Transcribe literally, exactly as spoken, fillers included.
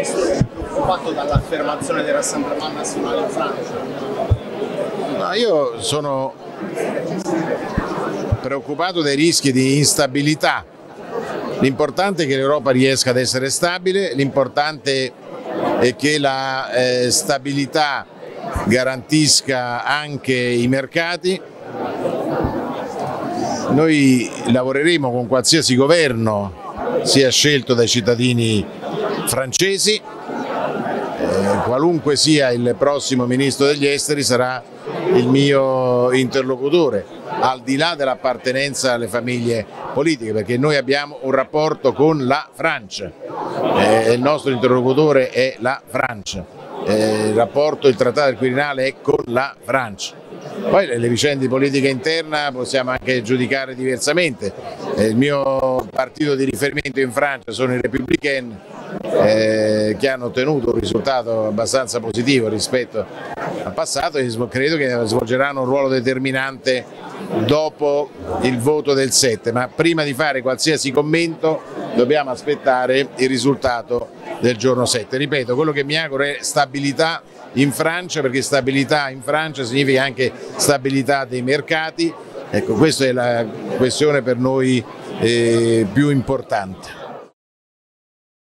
preoccupato dall'affermazione del Rassemblement National in Francia? No, io sono preoccupato dai rischi di instabilità. L'importante è che l'Europa riesca ad essere stabile, l'importante è che la eh, stabilità garantisca anche i mercati. Noi lavoreremo con qualsiasi governo sia scelto dai cittadini francesi, eh, qualunque sia il prossimo ministro degli esteri sarà il mio interlocutore, al di là dell'appartenenza alle famiglie politiche, perché noi abbiamo un rapporto con la Francia, eh, il nostro interlocutore è la Francia, eh, il rapporto, il trattato del Quirinale è con la Francia. Poi le vicende di politica interna possiamo anche giudicare diversamente. Il mio partito di riferimento in Francia sono i Républicains, eh, che hanno ottenuto un risultato abbastanza positivo rispetto al passato e credo che svolgeranno un ruolo determinante dopo il voto del sette, ma prima di fare qualsiasi commento dobbiamo aspettare il risultato del giorno sette. Ripeto, quello che mi auguro è stabilità in Francia, perché stabilità in Francia significa anche stabilità dei mercati. Ecco, questa è la questione per noi eh, più importante.